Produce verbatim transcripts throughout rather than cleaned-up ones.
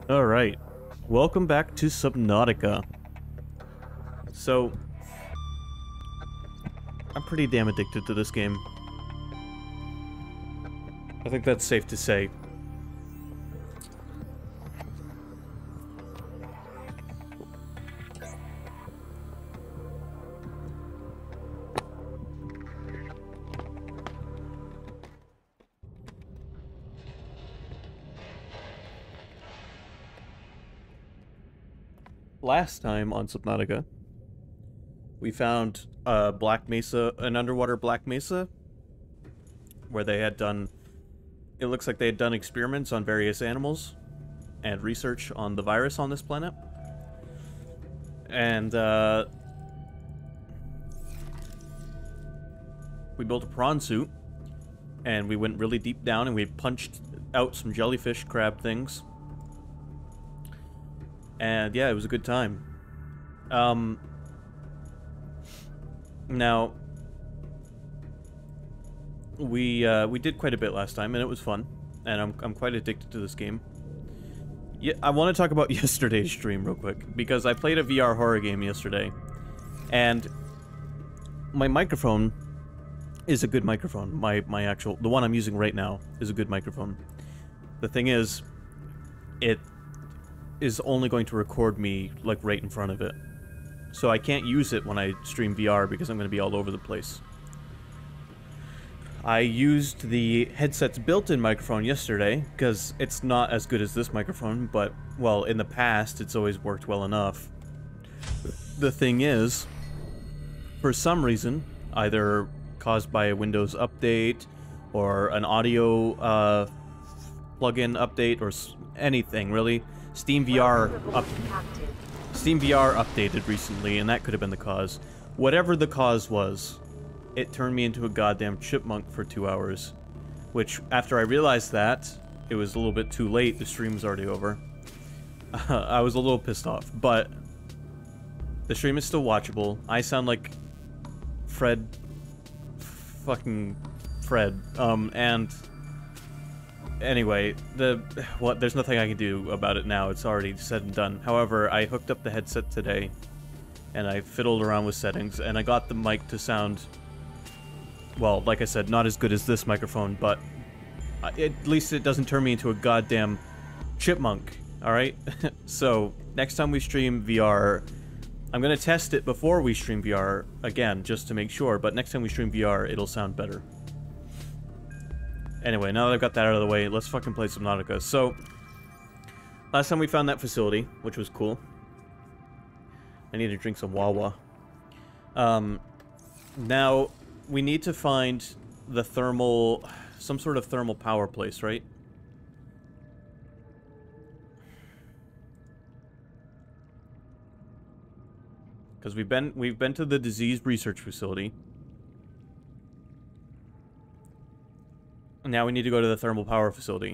Alright, welcome back to Subnautica. So, I'm pretty damn addicted to this game. I think that's safe to say. Last time on Subnautica, we found a Black Mesa, an underwater Black Mesa, where they had done, it looks like they had done experiments on various animals and research on the virus on this planet. And, uh, we built a prawn suit, and we went really deep down and we punched out some jellyfish crab things. And yeah, it was a good time. Um, now, we uh, we did quite a bit last time, and it was fun. And I'm I'm quite addicted to this game. Yeah, I want to talk about yesterday's stream real quick because I played a V R horror game yesterday, and my microphone is a good microphone. My my actual the one I'm using right now is a good microphone. The thing is, it is only going to record me, like, right in front of it. So I can't use it when I stream V R because I'm going to be all over the place. I used the headset's built-in microphone yesterday, because it's not as good as this microphone, but, well, in the past, it's always worked well enough. The thing is, for some reason, either caused by a Windows update, or an audio uh, plugin update, or s anything, really, SteamVR up SteamVR updated recently, and that could have been the cause. Whatever the cause was, it turned me into a goddamn chipmunk for two hours. Which, after I realized that, it was a little bit too late, the stream was already over. Uh, I was a little pissed off, but the stream is still watchable. I sound like Fred... fucking Fred. Um, and... Anyway, the what? There's nothing I can do about it now. It's already said and done. However, I hooked up the headset today, and I fiddled around with settings, and I got the mic to sound, well, like I said, not as good as this microphone, but at least it doesn't turn me into a goddamn chipmunk, alright? So, next time we stream V R, I'm gonna test it before we stream V R, again, just to make sure, but next time we stream V R, it'll sound better. Anyway, now that I've got that out of the way, let's fucking play Subnautica. So, last time we found that facility, which was cool. I need to drink some Wawa. Um, now, we need to find the thermal... some sort of thermal power place, right? Because we've been, we've been to the disease research facility. Now we need to go to the thermal power facility.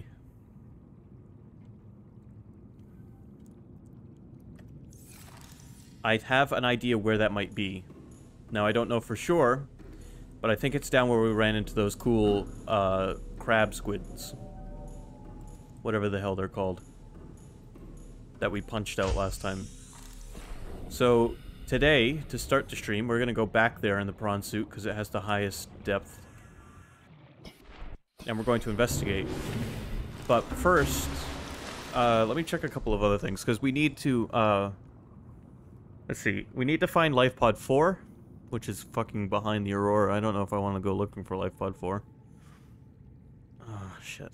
I have an idea where that might be. Now, I don't know for sure, but I think it's down where we ran into those cool, uh, crab squids. Whatever the hell they're called. That we punched out last time. So, today, to start the stream, we're gonna go back there in the prawn suit, because it has the highest depth. And we're going to investigate. But first, uh, let me check a couple of other things, because we need to, uh... let's see, we need to find Life Pod four, which is fucking behind the Aurora. I don't know if I want to go looking for Life Pod four. Oh, shit.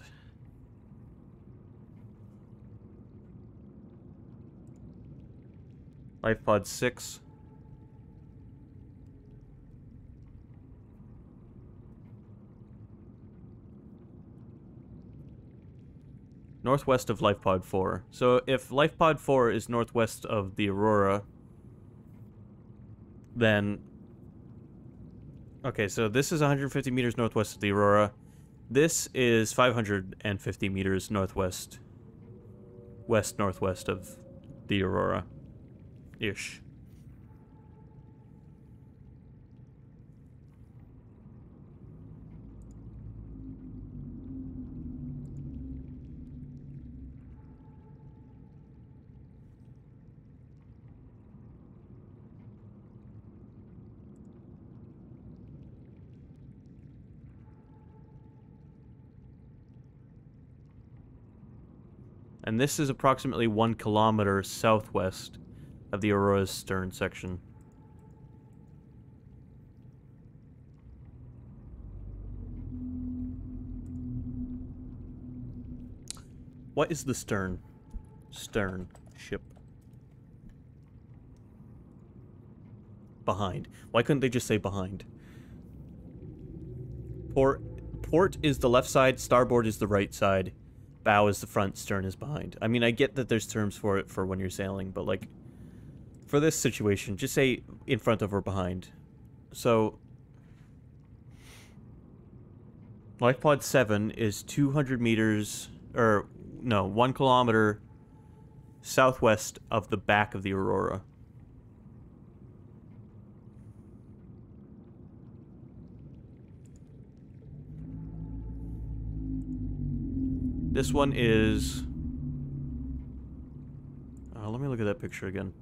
Life Pod six. Northwest of Life Pod four. So if Life Pod four is northwest of the Aurora, then... okay, so this is one hundred fifty meters northwest of the Aurora. This is five hundred fifty meters northwest. West-northwest of the Aurora. Ish. And this is approximately one kilometer southwest of the Aurora's stern section. What is the stern? Stern ship. Behind. Why couldn't they just say behind? Port, port is the left side, starboard is the right side, bow is the front, stern is behind. I mean, I get that there's terms for it for when you're sailing, but like, for this situation, just say in front of or behind. So, Life Pod seven is two hundred meters, or no, one kilometer southwest of the back of the Aurora. This one is... Uh, let me look at that picture again.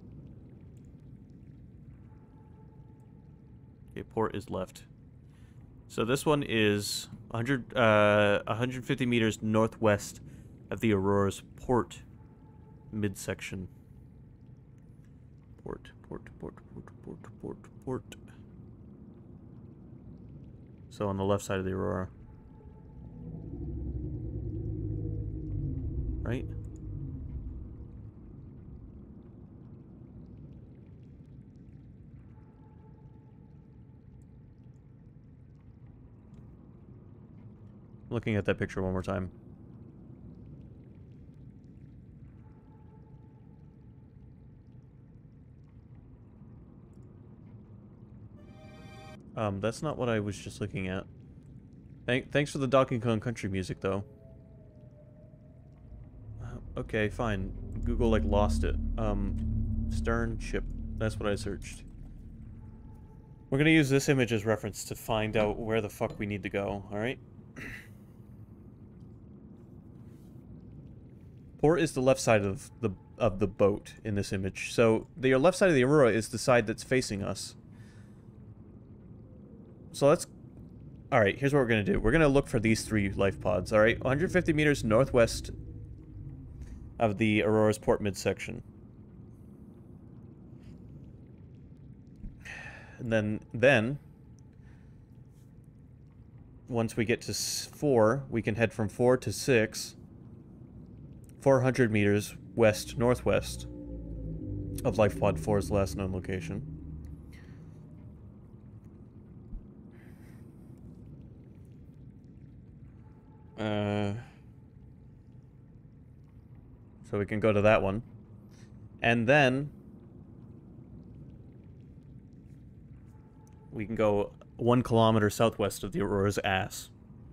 Okay, port is left. So this one is one hundred, uh, one hundred fifty meters northwest of the Aurora's port midsection. Port, port, port, port, port, port, port. So on the left side of the Aurora. Right? Looking at that picture one more time. Um, that's not what I was just looking at. Thank thanks for the Donkey Kong Country music, though. Uh, okay, fine. Google, like, lost it. Um, stern ship. That's what I searched. We're gonna use this image as reference to find out where the fuck we need to go, alright? Port is the left side of the of the boat in this image. So, the left side of the Aurora is the side that's facing us. So let's... Alright, here's what we're going to do. We're going to look for these three life pods, alright? one hundred fifty meters northwest of the Aurora's port midsection. And then, then... once we get to four, we can head from four to six. four hundred meters west-northwest of Life Pod four's last known location. Uh, so we can go to that one. And then we can go one kilometer southwest of the Aurora's ass.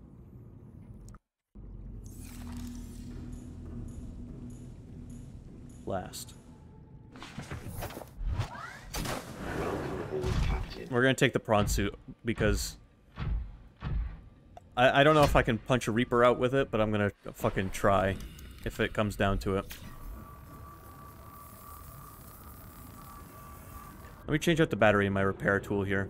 Last. We're gonna take the prawn suit because I, I don't know if I can punch a Reaper out with it, but I'm gonna fucking try if it comes down to it. Let me change out the battery in my repair tool here.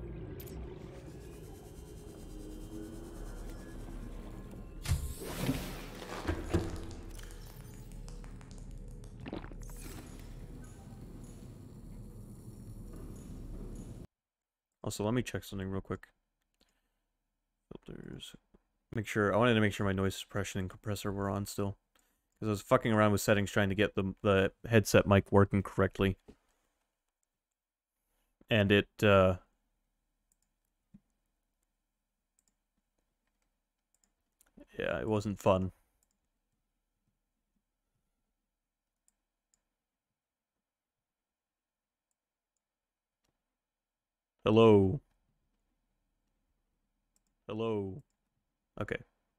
Also, let me check something real quick. Filters. Make sure, I wanted to make sure my noise suppression and compressor were on still. Because I was fucking around with settings trying to get the, the headset mic working correctly. And it, uh... yeah, it wasn't fun. Hello. Hello. Okay.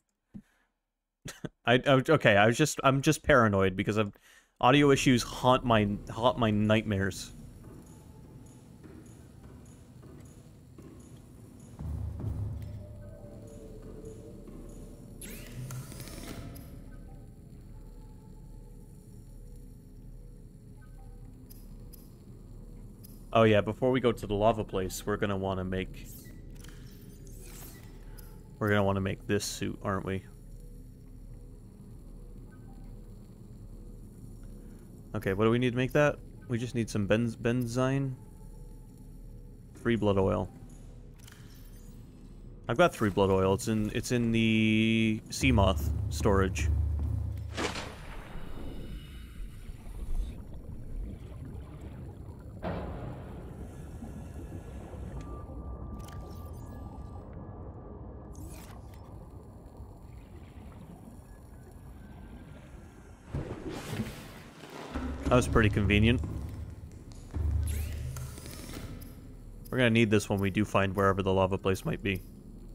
I, I okay. I was just I'm just paranoid because of audio issues haunt my haunt my nightmares. Oh yeah, before we go to the lava place, we're gonna want to make... We're gonna want to make this suit, aren't we? Okay, what do we need to make that? We just need some benz benzine. Three blood oil. I've got three blood oil. It's in it's in the sea moth storage. That was pretty convenient. We're gonna need this when we do find wherever the lava place might be.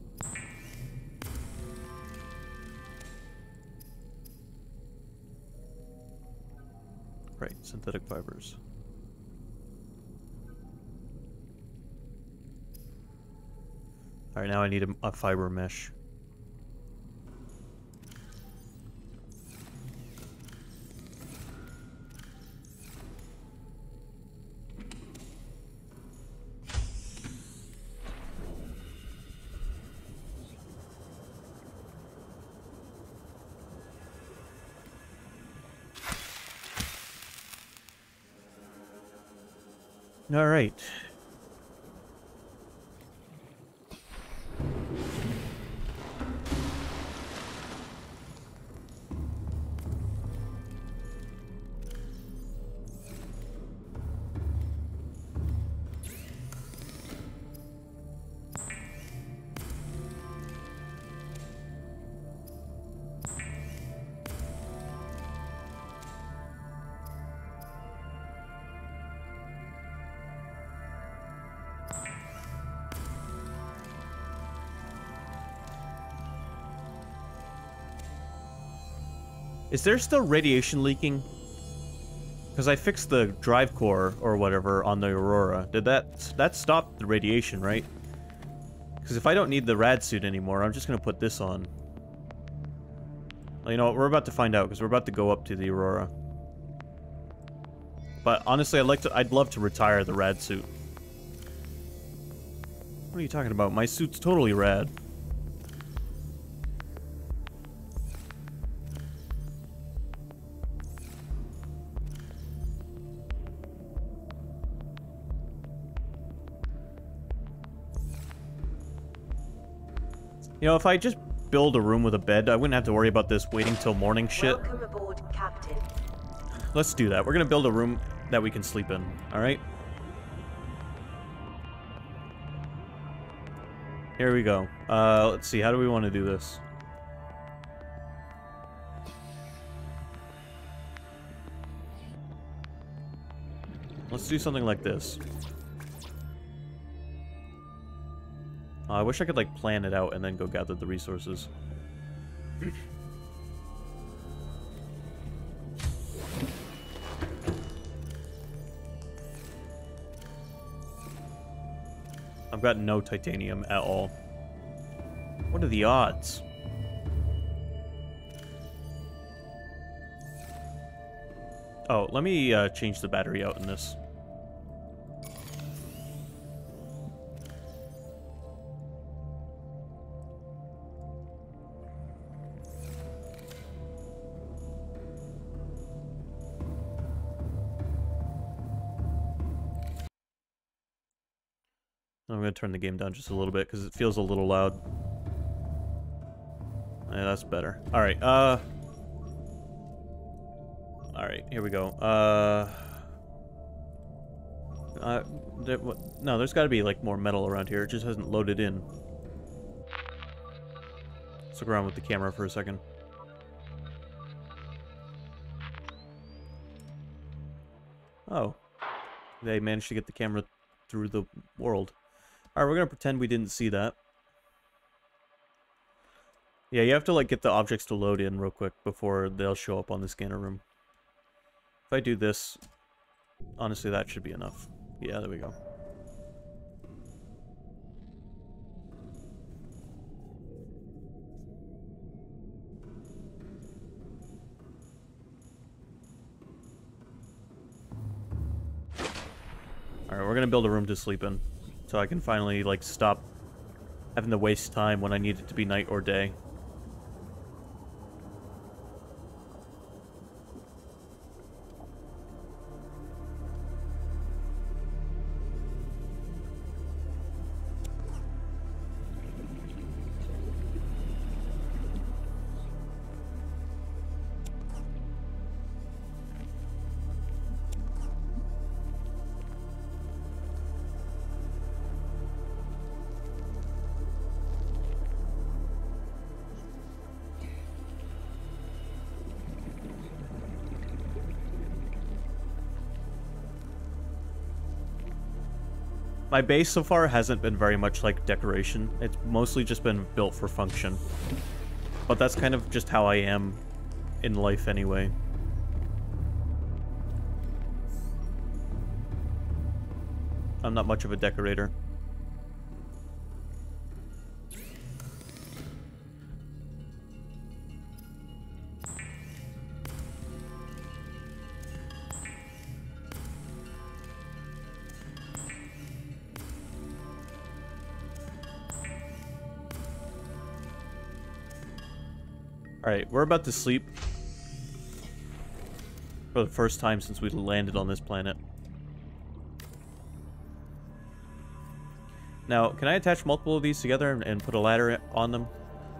Right, synthetic fibers. Alright, now I need a, a fiber mesh. All right. Is there still radiation leaking? Because I fixed the drive core or whatever on the Aurora. Did that that stop the radiation, right? Because if I don't need the rad suit anymore, I'm just gonna put this on. Well, you know what? We're about to find out because we're about to go up to the Aurora. But honestly, I'd like to. I'd love to retire the rad suit. What are you talking about? My suit's totally rad. You know, if I just build a room with a bed, I wouldn't have to worry about this waiting till morning shit. Welcome aboard, Captain. Let's do that. We're gonna build a room that we can sleep in, alright? Here we go. Uh, let's see, how do we want to do this? Let's do something like this. Uh, I wish I could, like, plan it out and then go gather the resources. I've got no titanium at all. What are the odds? Oh, let me uh, change the battery out in this. I'm going to turn the game down just a little bit because it feels a little loud. Yeah, that's better. Alright, uh... Alright, here we go. Uh... uh there, what, no, there's got to be, like, more metal around here. It just hasn't loaded in. Let's look around with the camera for a second. Oh. They managed to get the camera through the world. Alright, we're gonna pretend we didn't see that. Yeah, you have to, like, get the objects to load in real quick before they'll show up on the scanner room. If I do this, honestly, that should be enough. Yeah, there we go. Alright, we're gonna build a room to sleep in. So I can finally, like, stop having to waste time when I need it to be night or day. My base so far hasn't been very much like decoration. It's mostly just been built for function. But that's kind of just how I am in life anyway. I'm not much of a decorator. Alright, we're about to sleep. For the first time since we landed on this planet. Now, can I attach multiple of these together and, and put a ladder on them?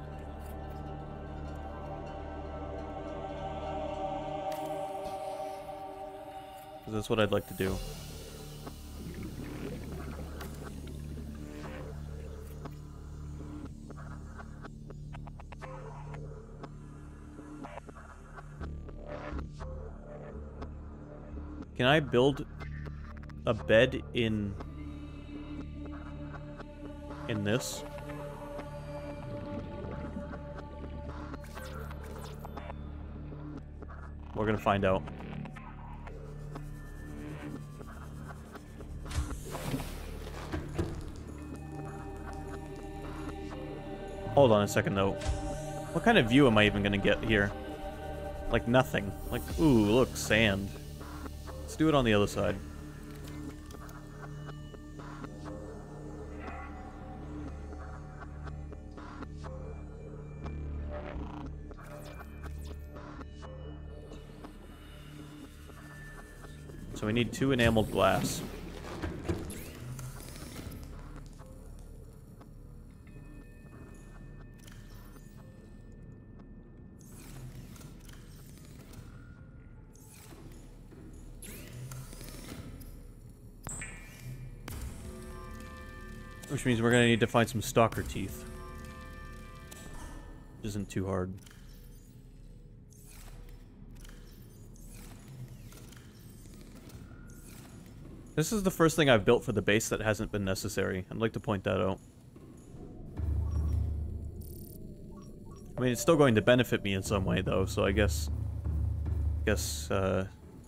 Because that's what I'd like to do. Can I build a bed in in this? We're gonna find out. Hold on a second though. What kind of view am I even gonna get here? Like nothing. Like, ooh, look, sand. Let's do it on the other side. So we need two enameled glass. Which means we're gonna need to find some stalker teeth. Which isn't too hard. This is the first thing I've built for the base that hasn't been necessary. I'd like to point that out. I mean, it's still going to benefit me in some way, though, so I guess... guess, uh...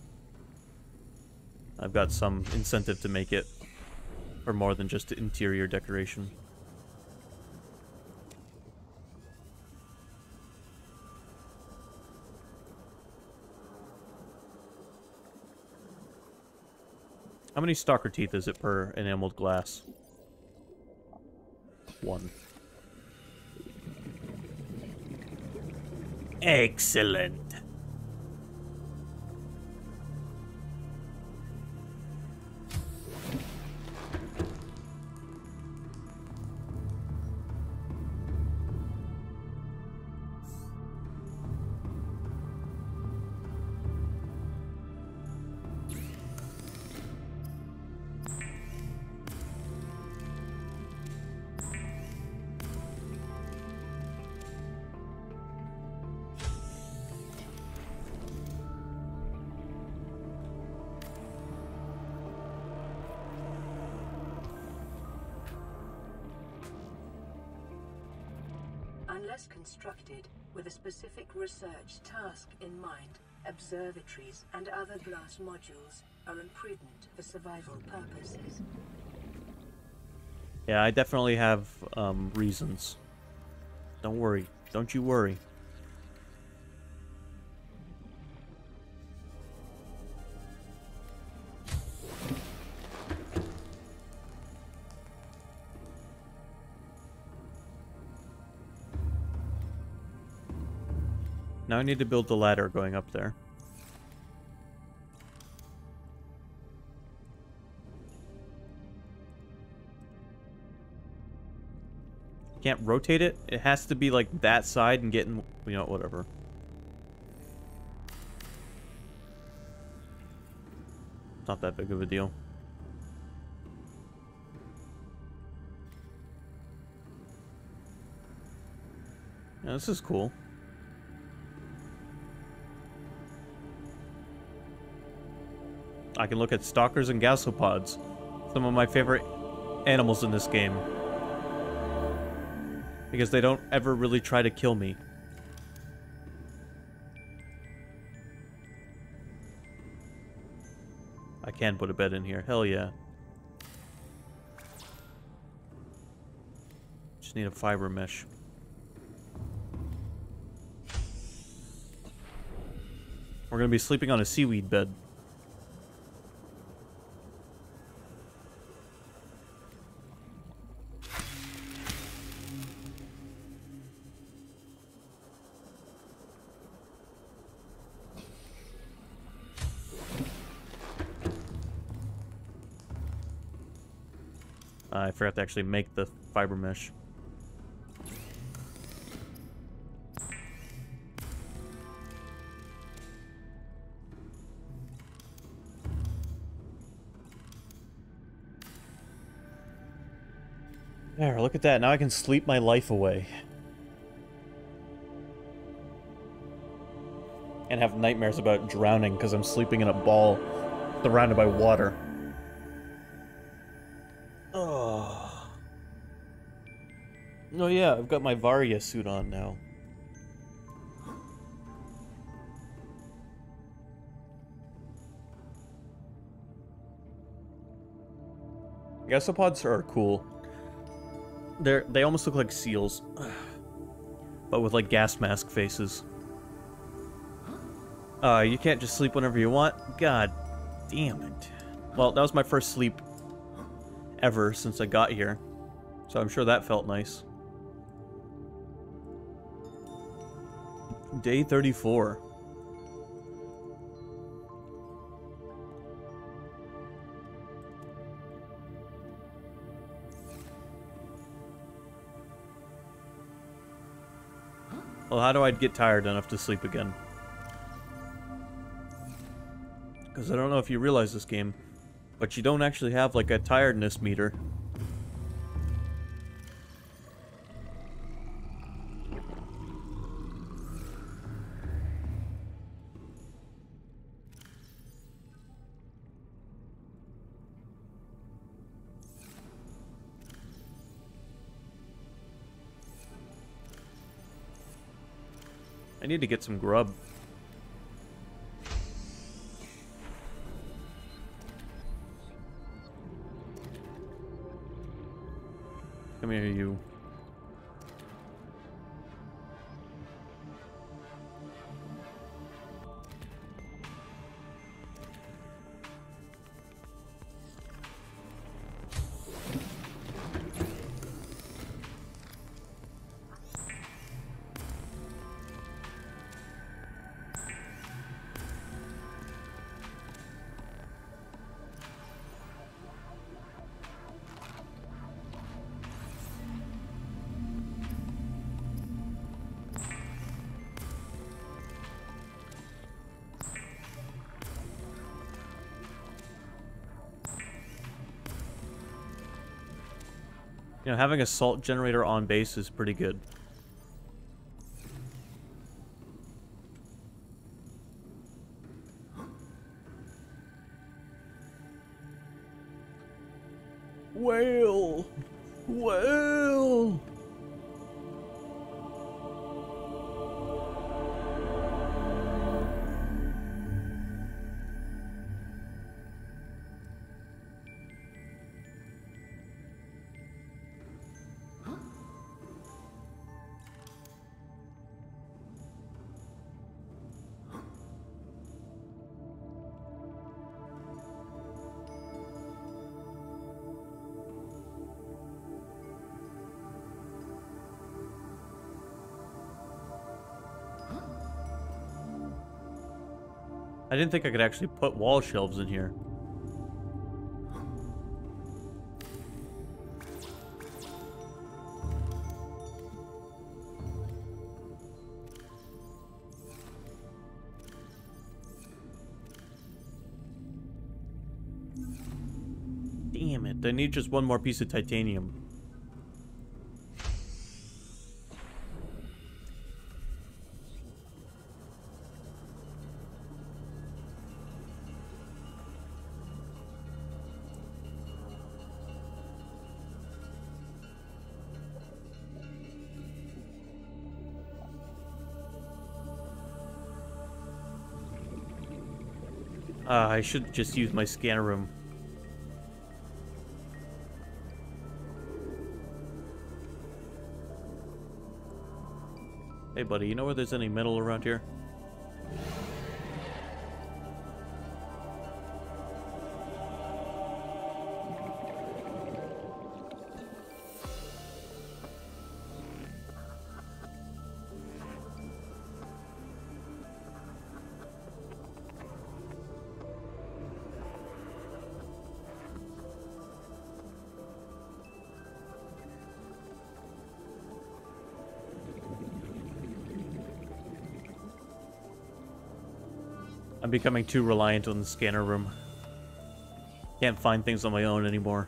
I've got some incentive to make it for more than just interior decoration. How many stalker teeth is it per enameled glass? One. Excellent. Unless constructed with a specific research task in mind, observatories and other glass modules are imprudent for survival purposes. Yeah, I definitely have um, reasons. Don't worry. Don't you worry. Now I need to build the ladder going up there. Can't rotate it? It has to be like that side and get in, you know, whatever. Not that big of a deal. Yeah, this is cool. I can look at stalkers and gasopods. Some of my favorite animals in this game. Because they don't ever really try to kill me. I can put a bed in here. Hell yeah. Just need a fiber mesh. We're gonna be sleeping on a seaweed bed. Uh, I forgot to actually make the fiber mesh. There, look at that. Now I can sleep my life away. And have nightmares about drowning because I'm sleeping in a ball surrounded by water. Oh. Oh yeah, I've got my Varia suit on now. Gasopods are cool. They're they almost look like seals, but with like gas mask faces. Uh, you can't just sleep whenever you want? God damn it. Well, that was my first sleep ever since I got here, so I'm sure that felt nice. Day thirty-four. Well, how do I get tired enough to sleep again? Because I don't know if you realize this game, but you don't actually have, like, a tiredness meter. I need to get some grub. Come here, you. You know, having a salt generator on base is pretty good. Whale! Whale! I didn't think I could actually put wall shelves in here. Damn it, I need just one more piece of titanium. Uh, I should just use my scanner room. Hey buddy, you know where there's any metal around here? I'm becoming too reliant on the scanner room. Can't find things on my own anymore.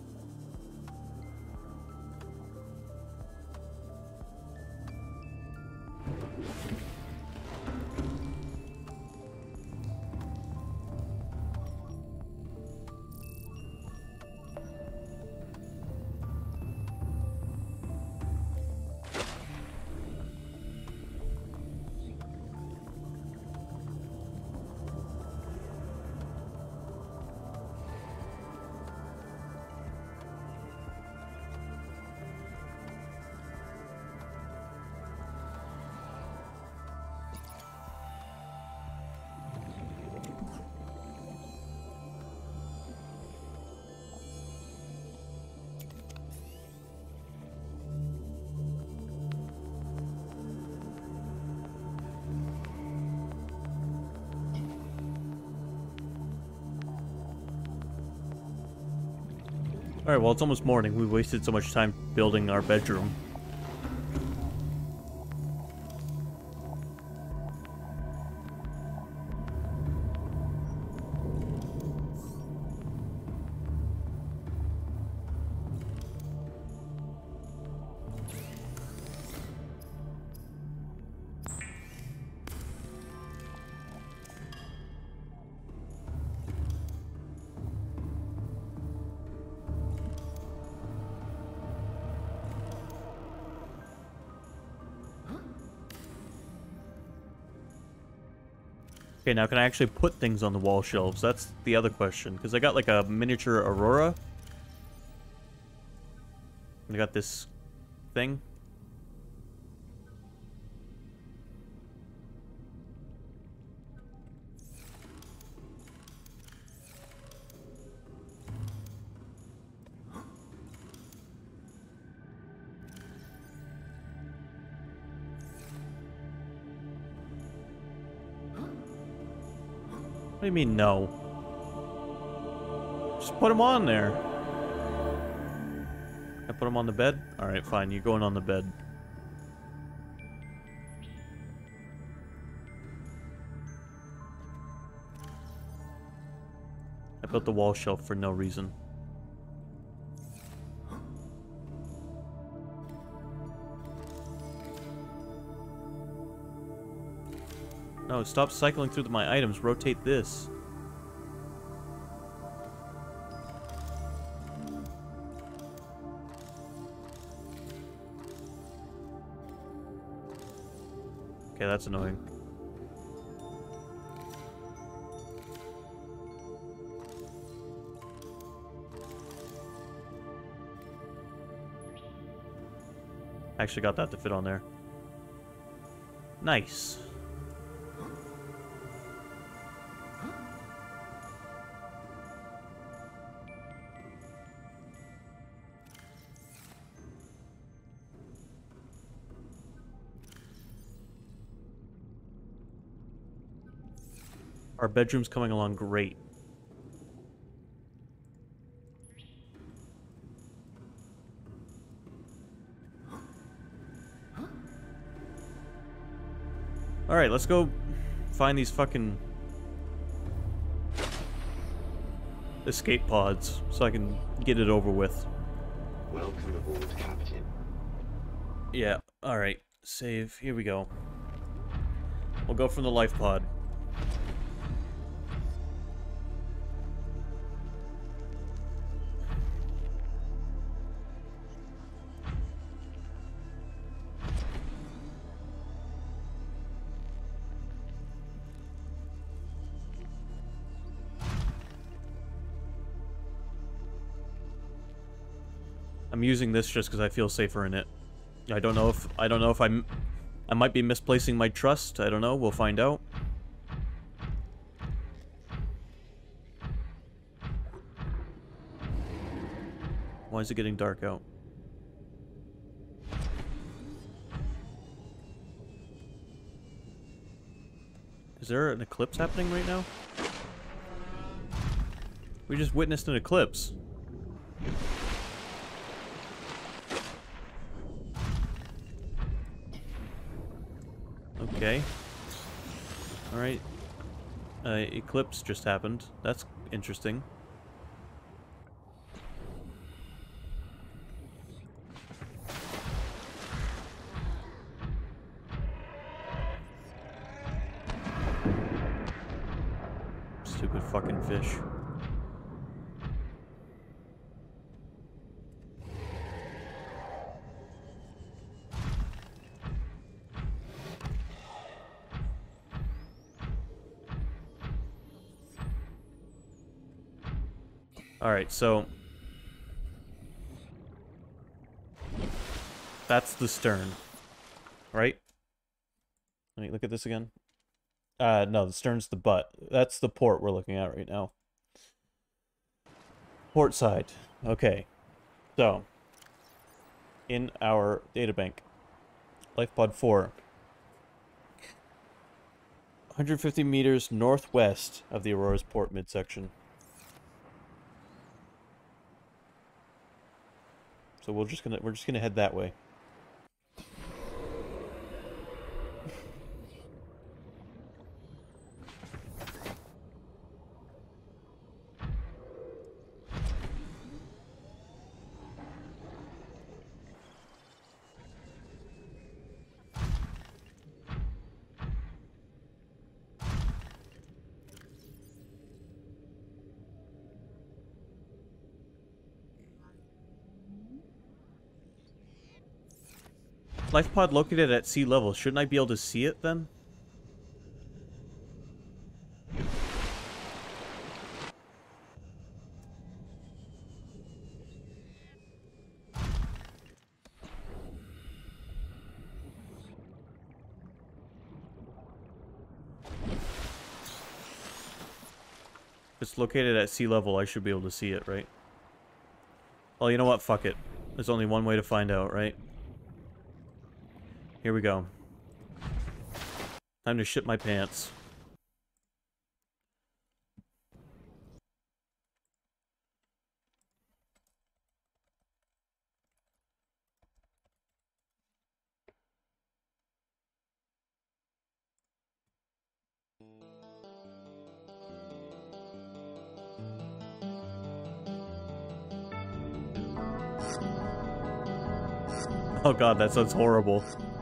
Alright, well, it's almost morning. We wasted so much time building our bedroom. Okay, now can I actually put things on the wall shelves? That's the other question. Because I got like a miniature Aurora. I got this thing. What do you mean, no? Just put them on there. I put them on the bed? Alright, fine. You're going on the bed. I built the wall shelf for no reason. No, stop cycling through my items. Rotate this. Okay, that's annoying. I actually got that to fit on there. Nice. Our bedroom's coming along great. Alright, let's go find these fucking escape pods so I can get it over with. Welcome aboard, Captain. Yeah, alright. Save. Here we go. We'll go from the life pod. I'm using this just because I feel safer in it. I don't know if I don't know if I'm I might be misplacing my trust. I don't know. We'll find out. Why is it getting dark out? Is there an eclipse happening right now? We just witnessed an eclipse. Okay. Alright. Uh, eclipse just happened. That's interesting. Stupid fucking fish. Alright, so... that's the stern. Right? Let me look at this again. Uh, no, the stern's the butt. That's the port we're looking at right now. Port side. Okay. So, in our databank, LifePod four. one hundred fifty meters northwest of the Aurora's port midsection. So we're just gonna we're just gonna head that way. Life pod located at sea level. Shouldn't I be able to see it then? If it's located at sea level, I should be able to see it, right? Well, you know what? Fuck it. There's only one way to find out, right? Here we go. Time to shit my pants. Oh god, that sounds horrible.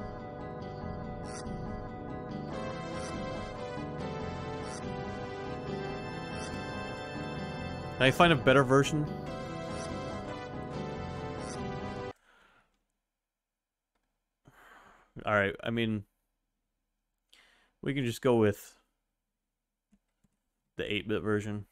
Can I find a better version? Alright, I mean... we can just go with... the eight bit version.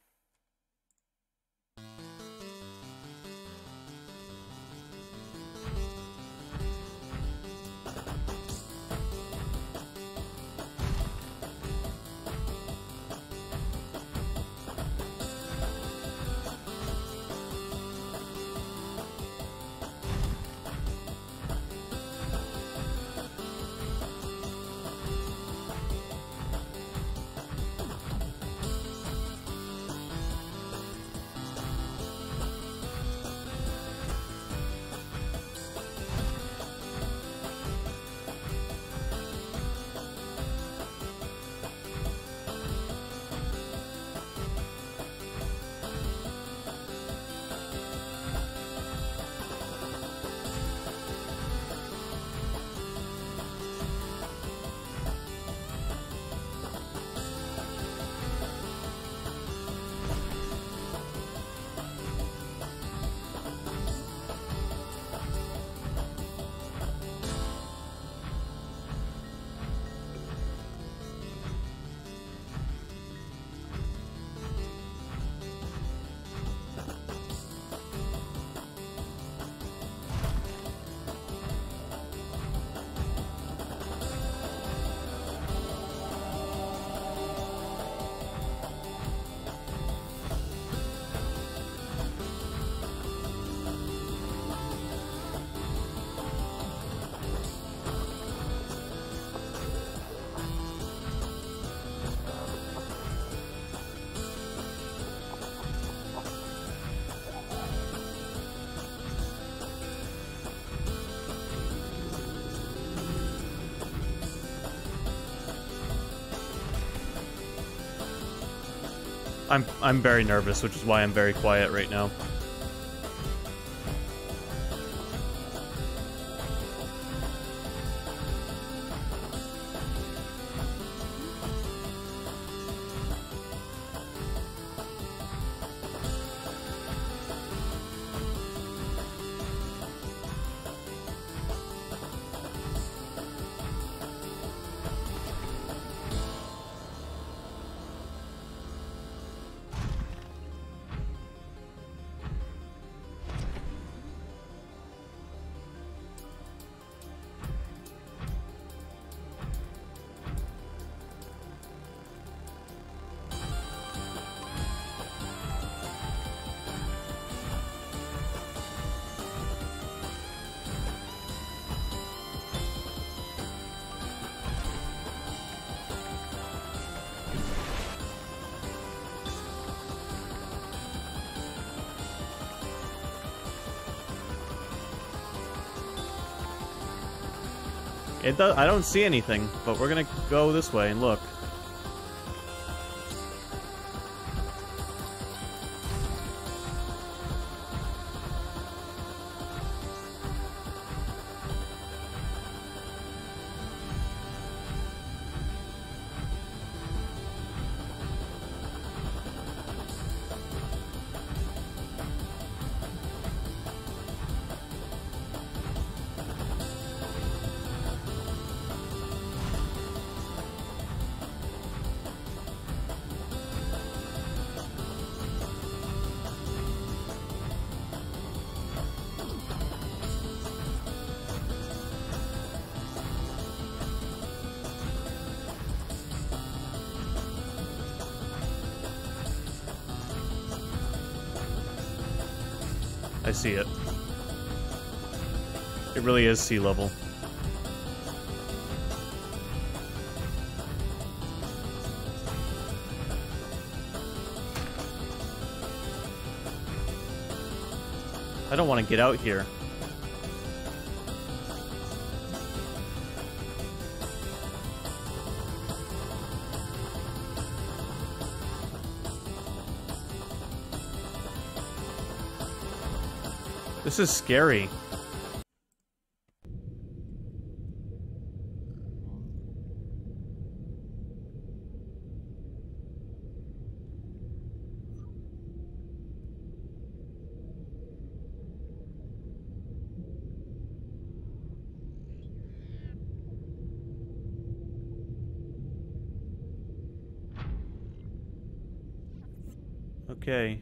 I'm I'm very nervous, which is why I'm very quiet right now. It does, I don't see anything, but we're gonna go this way and look. I see it. It really is sea level. I don't want to get out here. This is scary. Okay.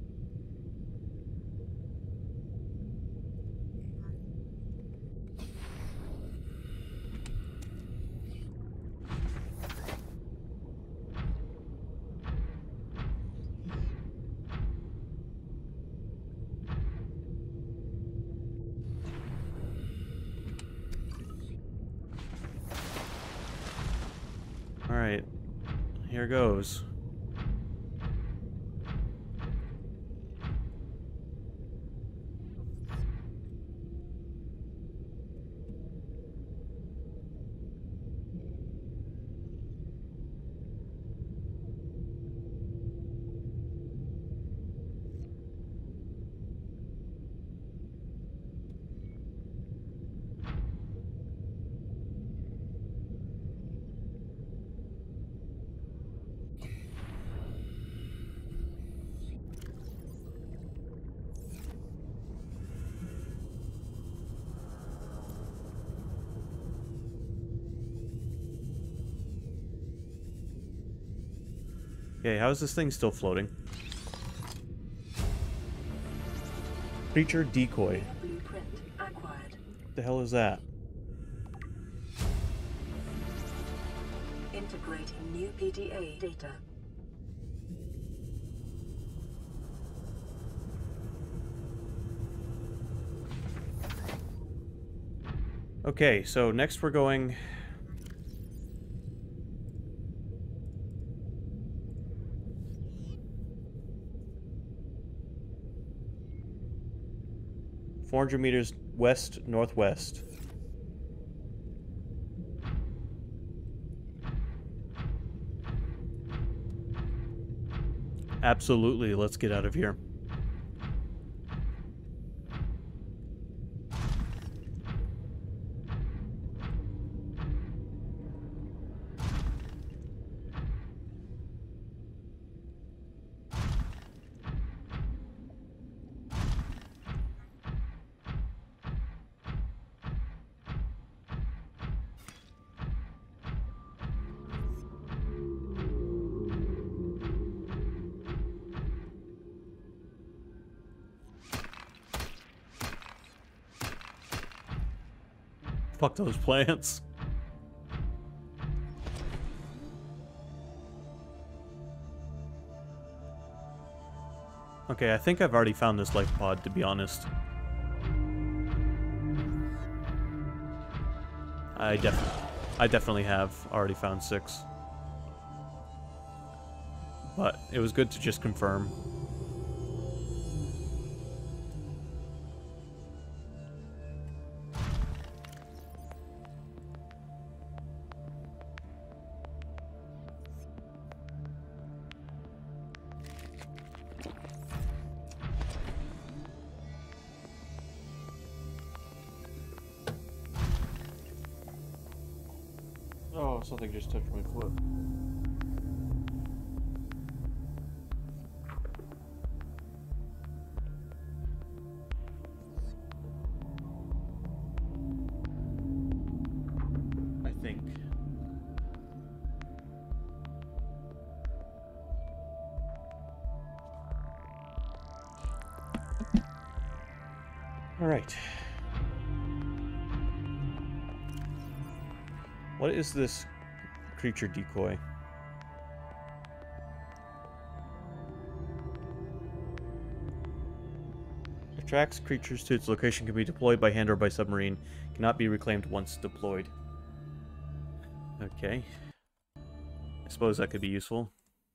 All right. Here goes. Okay, how is this thing still floating? Creature decoy. Blueprint acquired. What the hell is that? Integrating new P D A data. Okay, so next we're going... four hundred meters west, northwest. Absolutely, let's get out of here. Fuck those plants. Okay, I think I've already found this life pod, to be honest. I def I definitely have already found six. But it was good to just confirm. Oh, something just touched my foot. I think. All right. What is this creature decoy? Attracts creatures to its location, can be deployed by hand or by submarine. Cannot be reclaimed once deployed. Okay. I suppose that could be useful.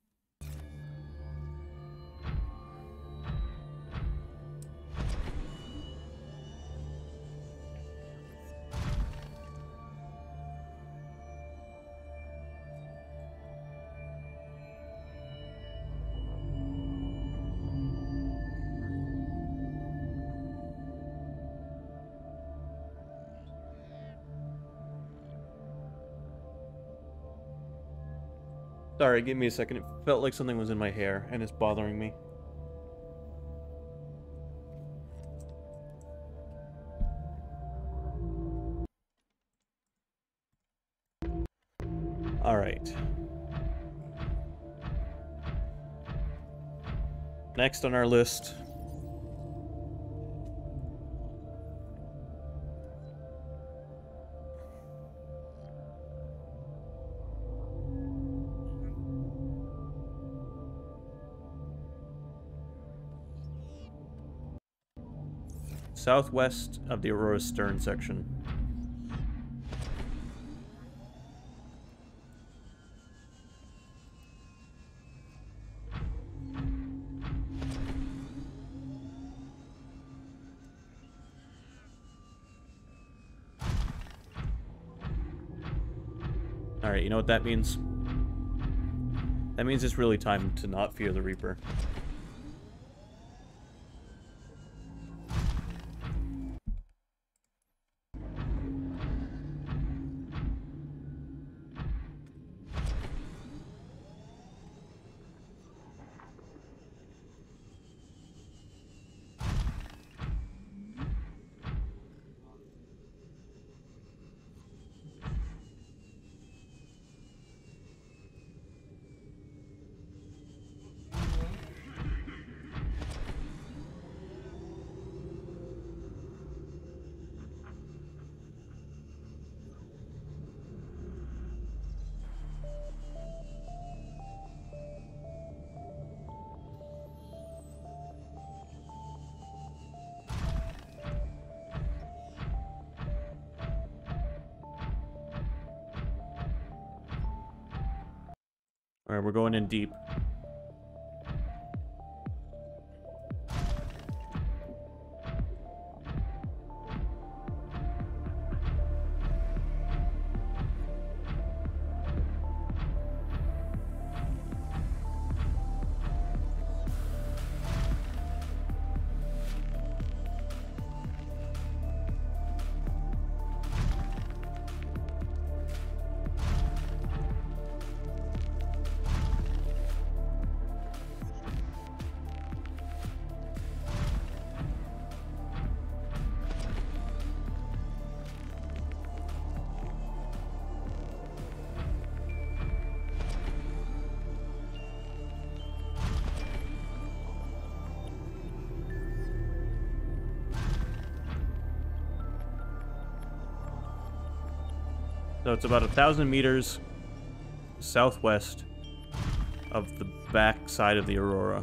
Sorry, give me a second. It felt like something was in my hair, and it's bothering me. Alright. Next on our list... southwest of the Aurora's stern section. Alright, you know what that means? That means it's really time to not fear the Reaper. Alright, we're going in deep. So it's about a thousand meters southwest of the back side of the Aurora.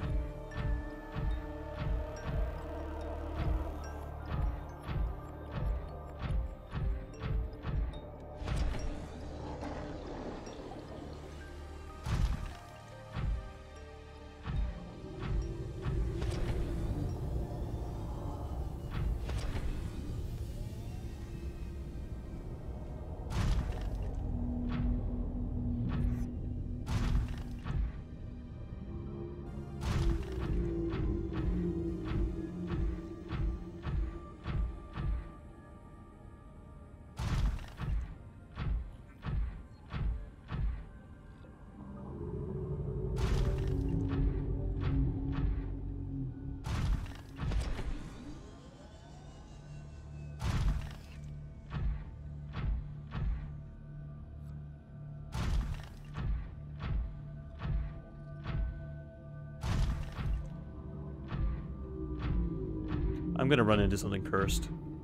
I'm gonna run into something cursed.